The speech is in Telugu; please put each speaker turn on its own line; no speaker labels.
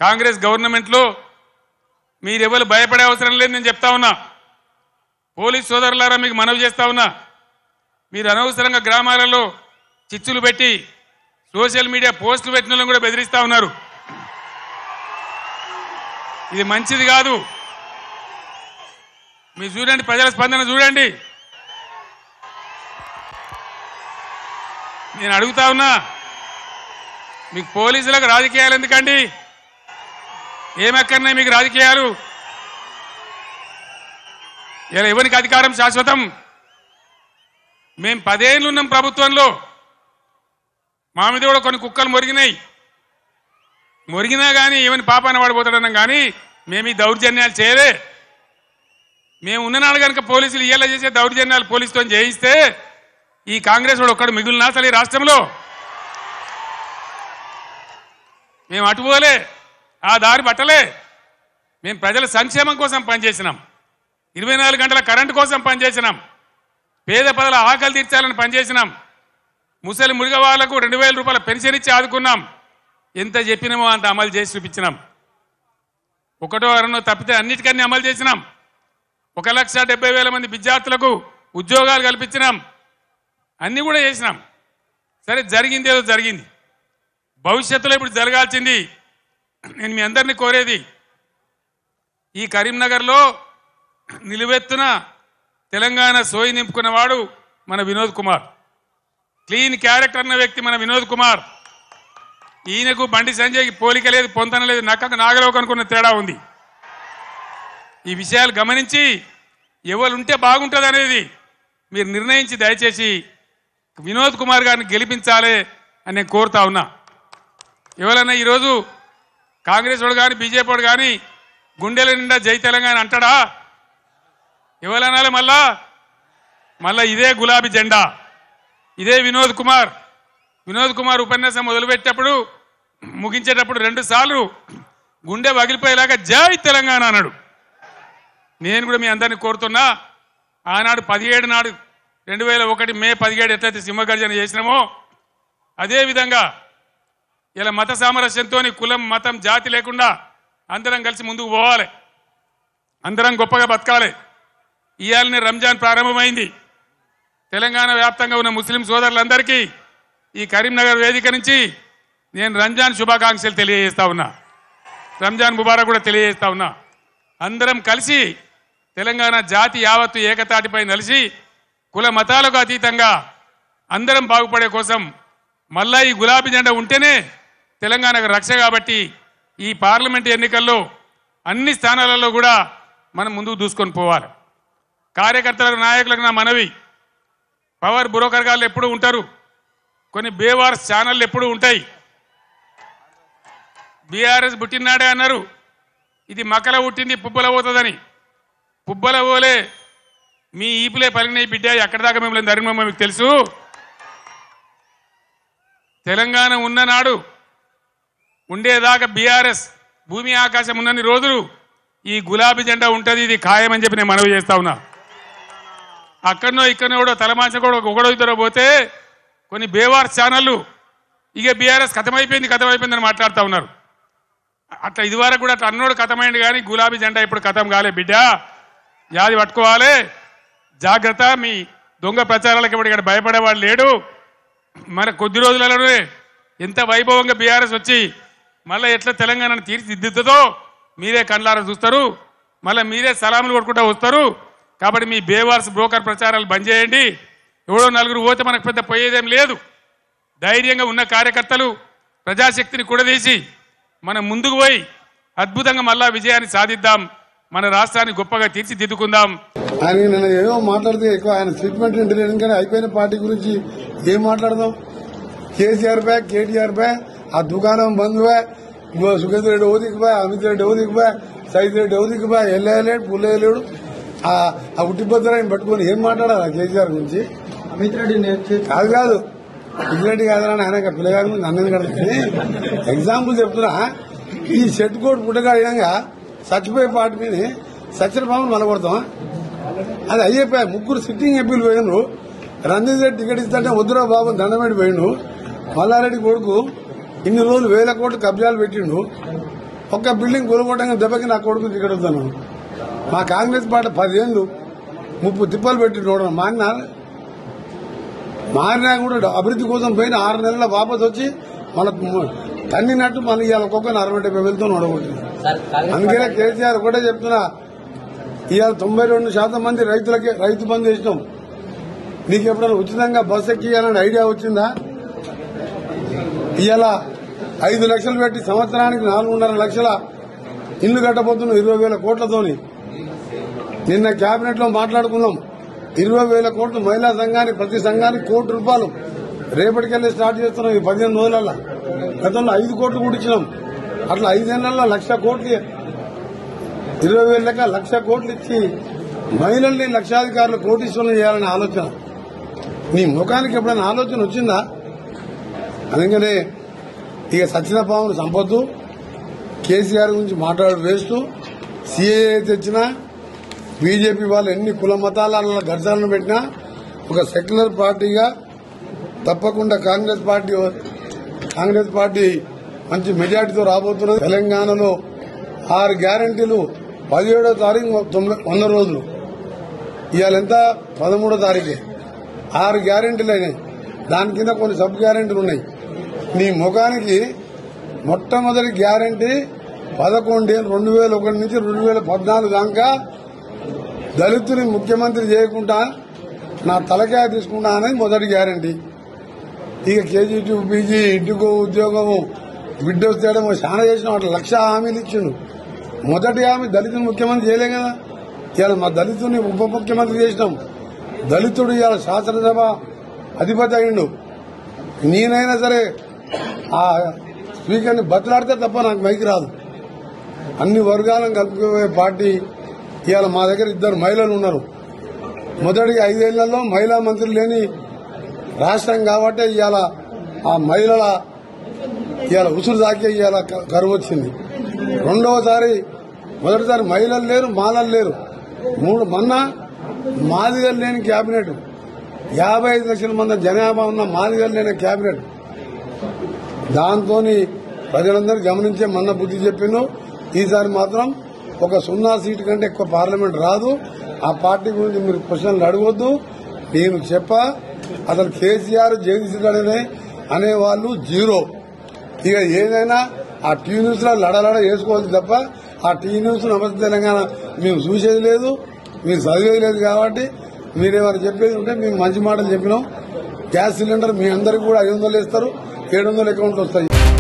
కాంగ్రెస్ గవర్నమెంట్లో మీరెవరు భయపడే అవసరం లేదు నేను చెప్తా ఉన్నా. పోలీస్ సోదరులారా మీకు మనవి చేస్తా ఉన్నా, మీరు అనవసరంగా గ్రామాలలో చిచ్చులు పెట్టి సోషల్ మీడియా పోస్టులు పెట్టిన వాళ్ళని కూడా బెదిరిస్తా ఉన్నారు. ఇది మంచిది కాదు. మీరు చూడండి, ప్రజల స్పందన చూడండి. నేను అడుగుతా ఉన్నా, మీకు పోలీసులకు రాజకీయాలు ఎందుకండి? ఏమక్కర్నాయి మీకు రాజకీయాలు? ఇలా ఎవరికి అధికారం శాశ్వతం? మేము 10 ఏళ్ళు ఉన్నాం ప్రభుత్వంలో. మా మీద కూడా కొన్ని కుక్కలు మొరిగినా కానీ ఏమని పాపాన పడిపోతాడన్నాం, కానీ మేము ఈ దౌర్జన్యాలు చేయలే. మేము ఉన్ననాడు కనుక పోలీసులు ఇయ్యాల చేసే దౌర్జన్యాలు పోలీసుతో చేయిస్తే ఈ కాంగ్రెస్ వాడు ఒక్కడు మిగులునా అసలు ఈ రాష్ట్రంలో? మేము అటుపోలే, ఆ దారి పట్టలే. మేము ప్రజల సంక్షేమం కోసం పనిచేసినాం, 24 గంటల కరెంటు కోసం పనిచేసినాం, పేద ప్రజల ఆకలి తీర్చాలని పనిచేసినాం, ముసలి మురిగ వాళ్లకు 2000 రూపాయల పెన్షన్ ఇచ్చి ఆదుకున్నాం. ఎంత చెప్పినామో అంత అమలు చేసి చూపించినాం. ఒకటో అరనో తప్పితే అన్నిటికన్నీ అమలు చేసినాం. 1,70,000 మంది విద్యార్థులకు ఉద్యోగాలు కల్పించినాం. అన్నీ కూడా చేసినాం. సరే, జరిగింది ఏదో జరిగింది. భవిష్యత్తులో ఇప్పుడు జరగాల్సింది, నేను మీ అందరినీ కోరేది, ఈ కరీంనగర్లో నిలువెత్తున తెలంగాణ సోయి నింపుకున్నవాడు మన వినోద్ కుమార్. క్లీన్ క్యారెక్టర్ అన్న వ్యక్తి మన వినోద్ కుమార్. ఈయనకు బండి సంజయ్కి పోలిక లేదు, పొంతన లేదు, నక్కకు నాగలోకి అనుకున్న తేడా ఉంది. ఈ విషయాలు గమనించి ఎవరుంటే బాగుంటుంది అనేది మీరు నిర్ణయించి దయచేసి వినోద్ కుమార్ గారిని గెలిపించాలి అని నేను కోరుతా ఉన్నా. ఎవరన్నా ఈరోజు కాంగ్రెస్ వాడు కానీ బీజేపీ వాడు కానీ గుండెల నిండా జై తెలంగాణ అంటాడా? ఎవరనాలి? మళ్ళా ఇదే గులాబీ జెండా, ఇదే వినోద్ కుమార్ ఉపన్యాసం మొదలుపెట్టేటప్పుడు ముగించేటప్పుడు 2 సార్లు గుండె పగిలిపోయేలాగా జై తెలంగాణ అన్నాడు. నేను కూడా మీ అందరినీ కోరుతున్నా, ఆనాడు 17 నాడు 2001 మే 17 ఎట్లయితే సింహగర్జన చేసినామో అదేవిధంగా ఇలా మత సామరస్యంతో కులం మతం జాతి లేకుండా అందరం కలిసి ముందుకు పోవాలి, అందరం గొప్పగా బతకాలి. ఇవాళనే రంజాన్ ప్రారంభమైంది. తెలంగాణ వ్యాప్తంగా ఉన్న ముస్లిం సోదరులందరికీ ఈ కరీంనగర్ వేదిక నుంచి నేను రంజాన్ శుభాకాంక్షలు తెలియజేస్తా ఉన్నా, రంజాన్ ముబారక్ కూడా తెలియజేస్తా ఉన్నా. అందరం కలిసి తెలంగాణ జాతి యావత్తు ఏకతాటిపై నిలిచి కుల మతాలకు అతీతంగా అందరం బాగుపడే కోసం మళ్ళా ఈ గులాబీ జెండా ఉంటేనే తెలంగాణకు రక్ష. కాబట్టి ఈ పార్లమెంట్ ఎన్నికల్లో అన్ని స్థానాలలో కూడా మనం ముందుకు దూసుకొని పోవాలి. కార్యకర్తలకు నాయకులకు నా మనవి, పవర్ బ్రోకర్ గాళ్ళు ఎప్పుడు ఉంటారు, కొన్ని బేవార్స్ ఛానళ్ళు ఎప్పుడు ఉంటాయి. బీఆర్ఎస్ పుట్టినాడే అన్నారు, ఇది మకల పుట్టింది పుబ్బల పోతుందని. పుబ్బల పోలే మీ ఈపులే పలిగినాయి బిడ్డ, ఎక్కడి దాకా మిమ్మల్ని ధర్మమ్మ మీకు తెలుసు. తెలంగాణ ఉన్ననాడు ఉండేదాకా బీఆర్ఎస్ భూమి ఆకాశం ఉన్నన్ని రోజులు ఈ గులాబీ జెండా ఉంటుంది, ఇది ఖాయమని చెప్పి నేను మనవి చేస్తా ఉన్నా. అక్కడనో ఇక్కడనో కూడా తలమాంచ కూడా ఒకడో ఇద్దరో పోతే కొన్ని బేవార్స్ ఛానళ్ళు ఇక బీఆర్ఎస్ కథమైపోయిందని మాట్లాడుతూ ఉన్నారు. అట్లా ఇదివరకు కూడా అట్లా అన్నోడు కథమైంది, కానీ గులాబీ జెండా ఇప్పుడు కథం కాలే బిడ్డ, యాది పట్టుకోవాలి, జాగ్రత్త. మీ దొంగ ప్రచారాలకు ఇప్పుడు ఇక్కడ భయపడేవాడు లేడు. మన కొద్ది రోజులలోనే ఎంత వైభవంగా బీఆర్ఎస్ వచ్చి మళ్ళీ ఎట్లా తెలంగాణను తీర్చిదిద్దుతుందో మీరే కళ్ళారా చూస్తారు, మళ్ళీ మీరే సలాములు కొట్టుకుంటూ వస్తారు. కాబట్టి మీ బేవార్స్ బ్రోకర్ ప్రచారాలు బంద్ చేయండి. ఎవడో నలుగురు పోతే మనకు పెద్ద పోయేదేం లేదు. ధైర్యంగా ఉన్న కార్యకర్తలు ప్రజాశక్తిని కూడదీసి మనం ముందుకు పోయి అద్భుతంగా మళ్ళా విజయాన్ని సాధిద్దాం, మన రాష్ట్రాన్ని గొప్పగా తీర్చిదిద్దుకుందాం.
ఆయన నిన్న ఏదో మాట్లాడితే ఎక్కువ ఆయన స్టేట్మెంట్ ఇంటర్వ్యూ కానీ అయిపోయిన పార్టీ గురించి ఏం మాట్లాడదాం. కేసీఆర్ పై కేటీఆర్ పై ఆ దుకాణం బంద్ పై సుఖేంద్ర రెడ్డి ఓదికి పై అమిత్ రెడ్డి ఓదికి పై సైద్ రెడ్డి ఓదికి పై వెళ్ళలేడు పుల్లేలేడు. ఆ ఉట్టిపోతారని పట్టుకొని ఏం మాట్లాడాలి కేసీఆర్ గురించి?
అమిత్ రెడ్డి
కాదు పిల్లరెడ్డి కాదని ఆయన పిల్లగారి గురించి అన్నది కడుతుంది. ఎగ్జాంపుల్ చెప్తున్నా, ఈ షెట్ కోట్ పుట్టగాడినాక చచ్చిపోయే పార్టీ మీద సచిన పాములు మలగొడతాం. అది అయ్యిపోయా. 3 సిట్టింగ్ ఎంపీలు పోయినరు. రంజిత్ రెడ్డి టికెట్ ఇస్తుంటే వద్దురా బాబు దండమేడి పోయిండు. మల్లారెడ్డి కొడుకు ఇన్ని రోజులు 1000 కోట్లు కబ్జాలు పెట్టిండు. ఒక్క బిల్డింగ్ కూలగొట్టంగా దెబ్బకి నా కొడుకు ఇక్కడ వస్తాను. మా కాంగ్రెస్ పార్టీ 10 ఏళ్ళు 30 తిప్పలు పెట్టి చూడడం మారినా కూడా అభివృద్ధి కోసం పోయిన 6 నెలల వాపసు వచ్చి మన తన్నినట్టు మళ్ళీ ఇవాళ ఒక్కొక్క 60-70 వేలతో నడగొట్టింది. అందుకనే కేసీఆర్ ఒకటే చెప్తున్నా, ఇవాళ 92% మంది రైతులకే రైతు బంధు ఇష్టం. నీకు ఎప్పుడైనా ఉచితంగా బస్సు ఎక్కియాలని ఐడియా వచ్చిందా? ఇవాళ 5 లక్షలు పెట్టి సంవత్సరానికి 4.5 లక్షల ఇల్లు కట్టబోతున్నాం 20,000 కోట్లతోని. నిన్న కేబినెట్ లో మాట్లాడుకున్నాం. 20,000 కోట్లు మహిళా సంఘానికి, ప్రతి సంఘానికి ₹1 కోటి రేపటికెళ్లి స్టార్ట్ చేస్తున్నాం. ఈ 15 రోజులలో గతంలో 5 కోట్లు కూడా ఇచ్చినాం. అట్లా 5 ఏళ్లలో 1,00,000 కోట్లు, 20,000 లెక్క 1,00,000 కోట్లు ఇచ్చి మహిళల్ని లక్షాధికారులు కోటీశ్వరులు చేయాలనే ఆలోచన నీ ముఖానికి ఎప్పుడైనా ఆలోచన వచ్చిందా? అందుకనే ఇక సచిన పామును సంపొద్దు. కేసీఆర్ గురించి మాట్లాడు వేస్తూ సీఏఏ తెచ్చినా, బీజేపీ వాళ్ళు ఎన్ని కుల మతాల ఘర్షణలు పెట్టినా ఒక సెక్యులర్ పార్టీగా తప్పకుండా కాంగ్రెస్ పార్టీ మంచి మెజార్టీతో రాబోతున్నది. తెలంగాణలో 6 గ్యారంటీలు 17వ తారీఖు 100 రోజులు, ఇవాళ ఎంత 13వ తారీఖే 6 గ్యారంటీలు అయినాయి. దాని కింద కొన్ని సబ్ గ్యారంటీలు ఉన్నాయి. నీ ముఖానికి మొట్టమొదటి గ్యారంటీ 11 ఏళ్ళు 2001 నుంచి 2014 దాకా దళితుని ముఖ్యమంత్రి చేయకుండా నా తలకాయ తీసుకుంటా అనేది మొదటి గ్యారంటీ. ఇక KG2, PG, ఇంటికో ఉద్యోగము, బిడ్డ వస్తేయడం చాలా చేసిన వాటి 1,00,000 హామీలు ఇచ్చిండు. మొదటి హామీ దళితుని ముఖ్యమంత్రి చేయలే కదా. ఇవాళ మా దళితుని ఉప ముఖ్యమంత్రి చేసినాం. దళితుడు ఇవాళ శాసనసభ అధిపతి అయిండు. నేనైనా సరే ఆ స్పీకర్ని బతిలాడితే తప్ప నాకు మైకి రాదు. అన్ని వర్గాలను కలుపుకునే పార్టీ. ఇవాళ మా దగ్గర 2 మహిళలు ఉన్నారు. మొదటి 5 ఏళ్లలో మహిళా మంత్రి లేని రాష్ట్రం కాబట్టి ఇవాళ ఆ మహిళల ఇవాళ ఉసురు దాకే ఇవాళ కరువు వచ్చింది. మొదటిసారి మహిళలు లేరు, మాలలు లేరు. మొన్న మాదిగలు లేని కేబినెట్, 55 లక్షల మంది జనాభా ఉన్న మాదిగలు లేని కేబినెట్. దాంతో ప్రజలందరూ గమనించే మొన్న బుద్ధి చెప్పిను. ఈసారి మాత్రం ఒక 0 సీటు కంటే ఎక్కువ పార్లమెంట్ రాదు. ఆ పార్టీ గురించి మీరు క్వశ్చన్లు అడగొద్దు. నేను అసలు కేసీఆర్ జగదీష్ అనేవాళ్ళు 0. ఇక ఏదైనా ఆ టీ న్యూస్ లో లడలడ వేసుకోవచ్చు తప్ప ఆ టీ న్యూస్ నమస్తే తెలంగాణ మేము చూసేది లేదు, మీరు చదివేది లేదు. కాబట్టి మీరేమైనా చెప్పేది ఉంటే మేము మంచి మాటలు చెప్పినాం. గ్యాస్ సిలిండర్ మీ అందరికీ కూడా 500 ఇస్తారు, 700 అకౌంట్లు వస్తాయి.